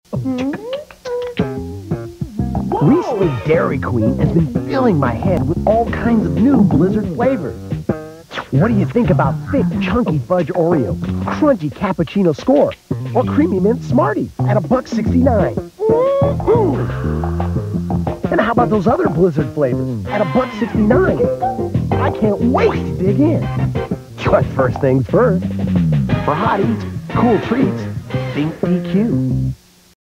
Recently, Dairy Queen has been filling my head with all kinds of new Blizzard flavors. What do you think about thick, chunky fudge Oreo, crunchy cappuccino score, or creamy mint Smarties at $1.69? And how about those other Blizzard flavors at $1.69? I can't wait to dig in. But first things first, for hot eats, cool treats, think DQ.